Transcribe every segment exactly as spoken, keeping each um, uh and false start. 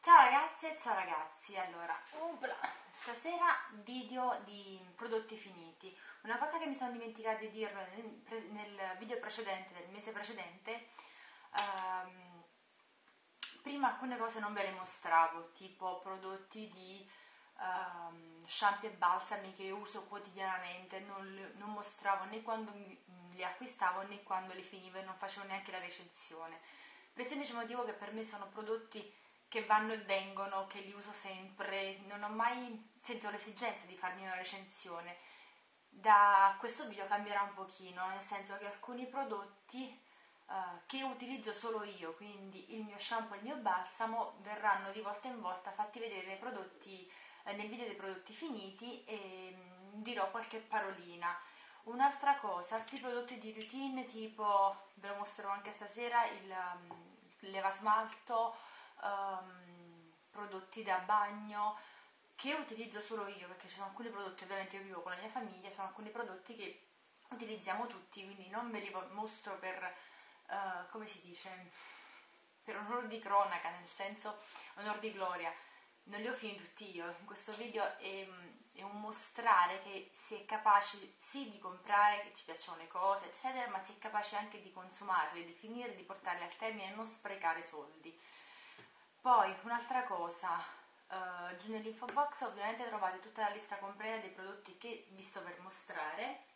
Ciao ragazze e ciao ragazzi, allora, upla, stasera video di prodotti finiti. Una cosa che mi sono dimenticata di dirlo nel, pre- nel video precedente, del mese precedente, ehm, prima alcune cose non ve le mostravo, tipo prodotti di ehm, shampoo e balsami che io uso quotidianamente, non, li- non mostravo né quando mi- li acquistavo né quando li finivo e non facevo neanche la recensione, per il semplice motivo che per me sono prodotti che vanno e vengono, che li uso sempre, non ho mai sentito l'esigenza di farmi una recensione. Da questo video cambierà un pochino, nel senso che alcuni prodotti eh, che utilizzo solo io, quindi il mio shampoo e il mio balsamo, verranno di volta in volta fatti vedere nei prodotti, eh, nel video dei prodotti finiti e mh, dirò qualche parolina. Un'altra cosa, altri prodotti di routine tipo, ve lo mostrerò anche stasera, il, um, il levasmalto, um, prodotti da bagno che utilizzo solo io, perché ci sono alcuni prodotti, ovviamente io vivo con la mia famiglia, sono alcuni prodotti che utilizziamo tutti, quindi non ve li mostro per, uh, come si dice, per onore di cronaca, nel senso onore di gloria. Non li ho finiti tutti io, in questo video è, è un mostrare che si è capaci sì di comprare, che ci piacciono le cose eccetera, ma si è capaci anche di consumarle, di finire, di portarle al termine e non sprecare soldi. Poi un'altra cosa, uh, giù nell'info box ovviamente trovate tutta la lista completa dei prodotti che vi sto per mostrare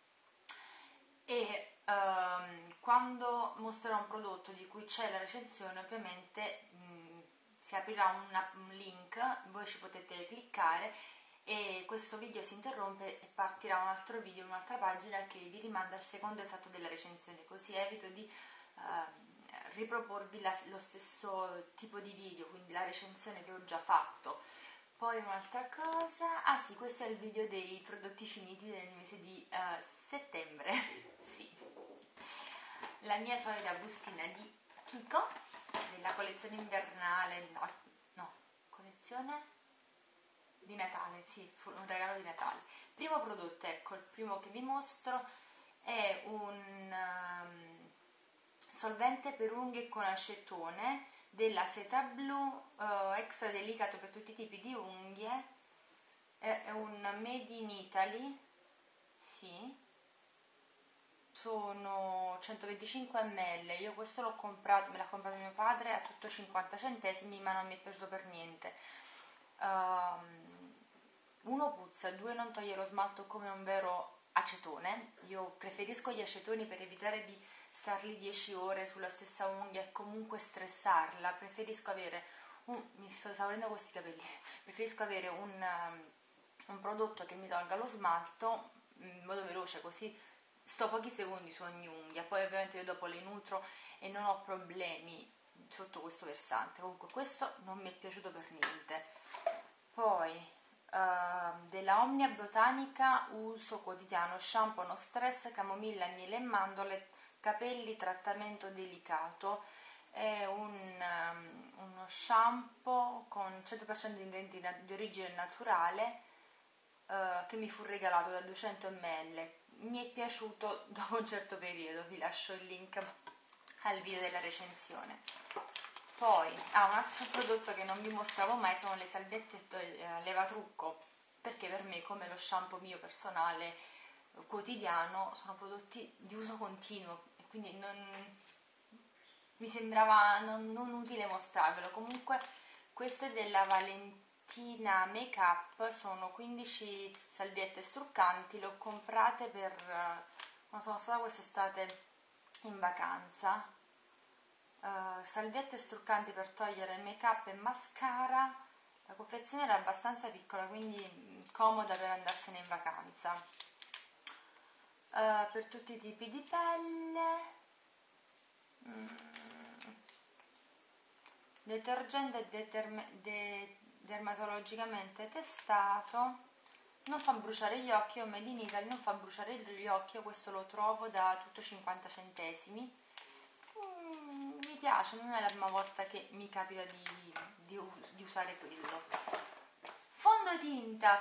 e um, quando mostrerò un prodotto di cui c'è la recensione ovviamente mh, si aprirà una, un link, voi ci potete cliccare e questo video si interrompe e partirà un altro video, un'altra pagina che vi rimanda al secondo esatto della recensione, così evito di uh, riproporvi la, lo stesso tipo di video, quindi la recensione che ho già fatto. Poi un'altra cosa, ah sì, questo è il video dei prodotti finiti nel mese di uh, settembre, sì, la mia solita bustina di Kiko, della collezione invernale, no, no, collezione di Natale, sì, fu un regalo di Natale. Primo prodotto, ecco, il primo che vi mostro è un um, solvente per unghie con acetone della Seta Blu, uh, extra delicato per tutti i tipi di unghie, è, è un made in Italy, sì, sono centoventicinque millilitri, io questo l'ho comprato, me l'ha comprato mio padre a tutto cinquanta centesimi, ma non mi è piaciuto per niente. Um, uno puzza, due non toglie lo smalto come un vero acetone, io preferisco gli acetoni per evitare di starli dieci ore sulla stessa unghia e comunque stressarla, preferisco avere un, mi sto esaurendo questi capelli, preferisco avere un, um, un prodotto che mi tolga lo smalto in modo veloce, così sto pochi secondi su ogni unghia, poi ovviamente io dopo le nutro e non ho problemi sotto questo versante. Comunque questo non mi è piaciuto per niente. Poi uh, della Omnia Botanica uso quotidiano shampoo no stress, camomilla, miele e mandorle, capelli, trattamento delicato. È un, um, uno shampoo con cento per cento di ingredienti di origine naturale uh, che mi fu regalato da duecento millilitri. Mi è piaciuto dopo un certo periodo, vi lascio il link al video della recensione. Poi, ah, un altro prodotto che non vi mostravo mai sono le salviette eh, levatrucco, perché per me, come lo shampoo mio personale eh, quotidiano, sono prodotti di uso continuo e quindi non, mi sembrava non, non utile mostrarvelo. Comunque queste della Valentina Makeup sono quindici salviette struccanti, le ho comprate per quando sono stata quest'estate in vacanza. Uh, salviette struccanti per togliere make up e mascara. La confezione era abbastanza piccola, quindi mh, comoda per andarsene in vacanza. Uh, per tutti i tipi di pelle. Mm. Detergente determ- de- dermatologicamente testato. Non fa bruciare gli occhi, o Made in Italy, non fa bruciare gli occhi, io questo lo trovo da tutto cinquanta centesimi. Mi piace, non è la prima volta che mi capita di, di, di usare quello. Fondotinta,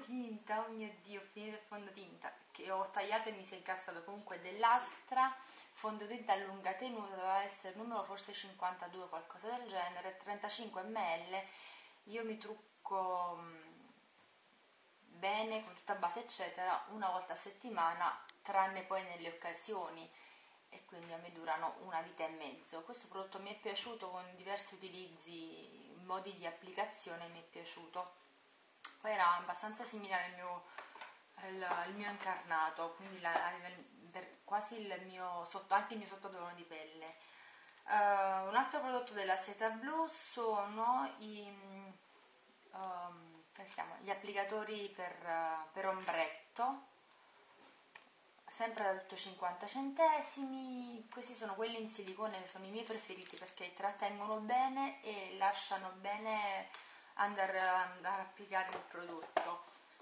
fondotinta, oh mio Dio, ho finito il fondotinta che ho tagliato e mi si è incassato, comunque dell'Astra fondotinta a lunga tenuta, doveva essere il numero forse cinquantadue, qualcosa del genere, trentacinque millilitri. Io mi trucco mh, bene, con tutta base eccetera, una volta a settimana, tranne poi nelle occasioni, e quindi a me durano una vita e mezzo. Questo prodotto mi è piaciuto, con diversi utilizzi, modi di applicazione mi è piaciuto. Poi era abbastanza simile al mio, al, al mio incarnato, quindi la, per quasi il mio sotto, anche il mio sottotono di pelle. Uh, un altro prodotto della Seta Blu sono i, um, come si chiama? Gli applicatori per, uh, per ombretto, sempre da tutto cinquanta centesimi. Questi sono quelli in silicone che sono i miei preferiti perché trattengono bene e lasciano bene andare, andare a applicare il prodotto.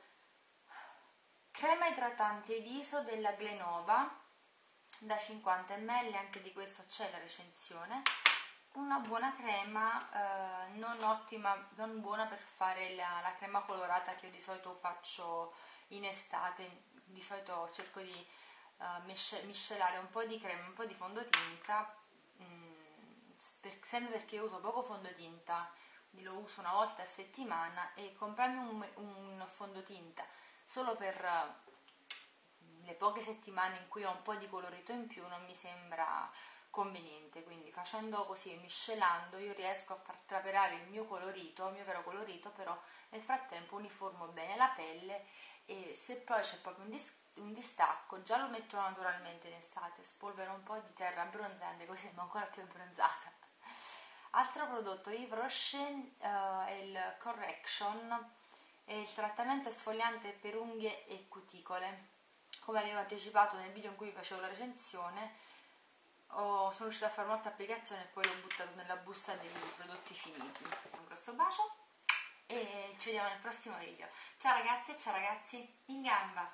Crema idratante viso della Glenova da cinquanta millilitri, anche di questo c'è la recensione. Una buona crema, eh, non ottima, non buona per fare la, la crema colorata che io di solito faccio in estate. Di solito cerco di uh, miscelare un po' di crema, un po' di fondotinta, mh, per, sempre perché uso poco fondotinta, quindi lo uso una volta a settimana, e comprarmi un, un fondotinta solo per uh, le poche settimane in cui ho un po' di colorito in più non mi sembra conveniente. Quindi facendo così, miscelando, io riesco a far trapelare il mio colorito, il mio vero colorito, però nel frattempo uniformo bene la pelle, e se poi c'è proprio un, dis- un distacco, già lo metto naturalmente in estate, spolvero un po' di terra abbronzante così sono ancora più abbronzata. Altro prodotto Yves Rocher uh, è il Correction, è il trattamento esfoliante per unghie e cuticole. Come avevo anticipato nel video in cui facevo la recensione, oh, sono riuscita a fare molte applicazioni e poi l'ho buttato nella busta dei prodotti finiti. Un grosso bacio e ci vediamo nel prossimo video. Ciao ragazze e ciao ragazzi, in gamba!